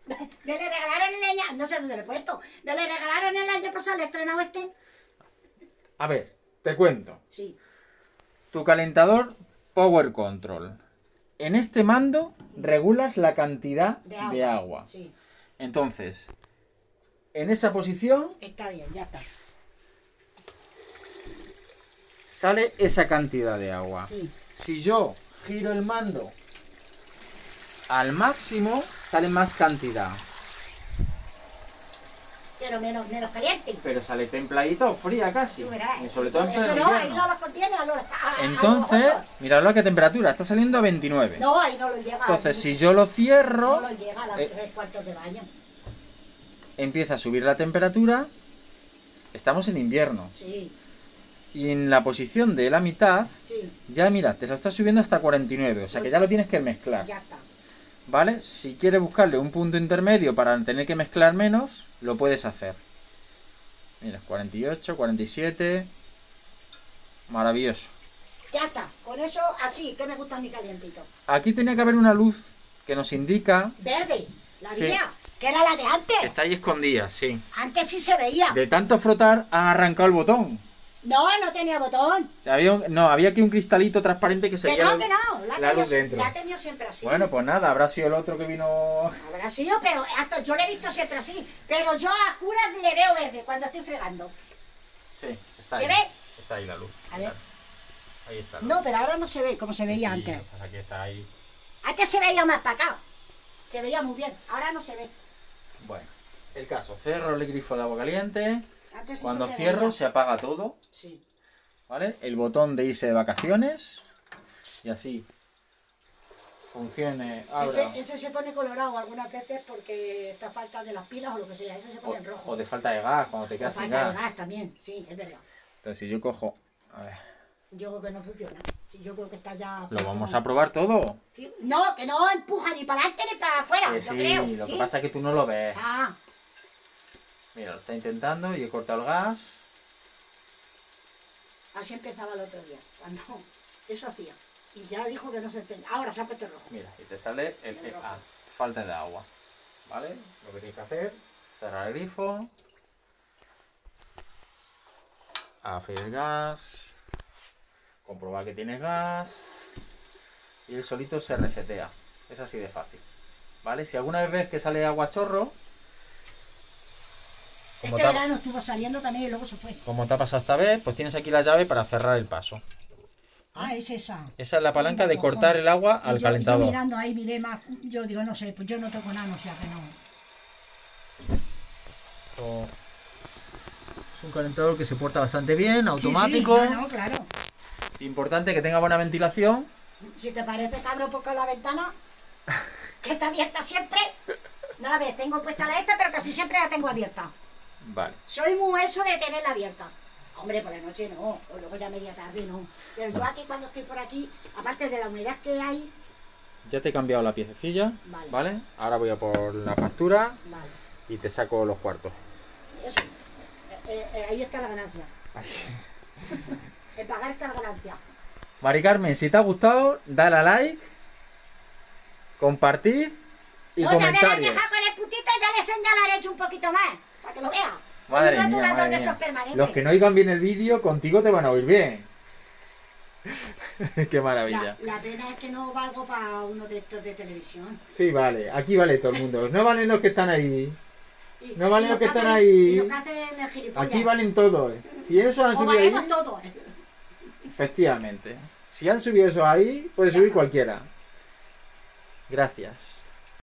Me le regalaron el año, no sé dónde le he puesto. Me le regalaron el año pasado, el estrenado este. A ver, te cuento. Sí. Tu calentador Power Control. En este mando regulas la cantidad de agua. Sí. Entonces, en esa posición Está bien, ya está. sale esa cantidad de agua. Sí. Si yo giro el mando al máximo, sale más cantidad. Pero menos caliente. Pero sale templadito, fría casi. Tú verás. Y sobre todo en Eso pleno no, ahí invierno. no lo contiene. Entonces, mirad a qué temperatura, está saliendo a 29. No, ahí no lo llega. Entonces, si yo lo cierro, No lo llega a los 3/4 de baño. empieza a subir la temperatura. Estamos en invierno. Sí, Y en la posición de la mitad, sí, ya mirad, te lo está subiendo hasta 49. O sea que ya lo tienes que mezclar. ya está. ¿Vale? Si quieres buscarle un punto intermedio para tener que mezclar menos, lo puedes hacer. Mira, 48, 47. Maravilloso. Ya está. Con eso, así, que me gusta mi calientito. Aquí tenía que haber una luz que nos indica Verde, la Sí. vía, que era la de que antes. está ahí escondida, sí. Antes sí se veía. De tanto frotar, ha arrancado el botón. No, no tenía botón. Había aquí un cristalito transparente que se Que no, la la ha luz tenido, dentro. la ha tenido siempre así. Bueno, pues nada, habrá sido el otro que vino. Habrá sido, pero hasta yo le he visto siempre así. Pero yo a curas le veo verde cuando estoy fregando. Sí, está ¿Se ahí. ve? Está ahí la luz. A ver. Ahí está. No, pero ahora no se ve como se veía Sí, antes. pues aquí está ahí. Antes se veía más para acá. Se veía muy bien. Ahora no se ve. Bueno, el caso, cierro el grifo de agua caliente. Antes sí Cuando se cierro veía. se apaga todo, Sí. ¿vale? El botón de irse de vacaciones. Y así funcione. Abra. Ese se pone colorado algunas veces porque está falta de las pilas o lo que sea. Ese se pone en rojo. O de falta de gas, cuando te O quedas sin falta de gas. gas también. Sí, es verdad. Entonces si yo cojo... A ver, Yo creo que no funciona. Sí, yo creo que está ya... lo vamos a probar todo. Sí. No, que no empuja ni para adelante ni para afuera. Que Yo sí, creo. lo ¿sí? que pasa es que tú no lo ves. Ah, Mira, lo está intentando y he cortado el gas. así empezaba el otro día. Cuando eso hacía. Y ya dijo que no se entendía. Ahora se ha puesto rojo. Mira, y te sale el falta de agua. ¿Vale? Lo que tienes que hacer, cerrar el grifo. Abrir el gas. Comprobar que tienes gas. Y él solito se resetea. Es así de fácil. ¿Vale? Si alguna vez ves que sale agua a chorro, como Este te, verano estuvo saliendo también y luego se fue. como te ha pasado esta vez, pues tienes aquí la llave para cerrar el paso. Ah, es esa. Esa es la palanca de cortar el agua al Yo calentador. mirando ahí miré más, yo digo, no sé, pues yo no toco nada, no sé, que no. Esto es un calentador que se porta bastante bien, automático. Sí, sí, no, claro. Importante que tenga buena ventilación. Si te parece, cabro, porque la ventana, que está abierta siempre. No, a ver, tengo puesta la esta, pero casi siempre la tengo abierta. Vale. Soy muy eso de tenerla abierta. Hombre, por la noche no, o luego ya media tarde no. Pero yo aquí cuando estoy por aquí, aparte de la humedad que hay, Ya te he cambiado la piececilla. Vale. ¿Vale? Ahora voy a por la factura vale, y te saco los cuartos. eso. Ahí está la ganancia. En pagar está la ganancia. Mari Carmen, si te ha gustado, dale a like, compartid y No, ya me la han comentarios. dejado con el puntito y ya le señalaré yo un poquito más, para que lo vea. Madre Un mía, rotulador madre de mía. esos permanentes. Los que no oigan bien el vídeo, contigo te van a oír bien. Qué maravilla. La pena es que no valgo para uno de estos de televisión. Sí, vale. Aquí vale todo el mundo. No valen los que están ahí. Y- No valen y los que están hacen- ahí. Y los que hacen el gilipollas. Aquí valen todos. Si eso han O subido ahí, valemos todos. efectivamente. Si han subido eso ahí, puede Ya subir está. cualquiera. Gracias.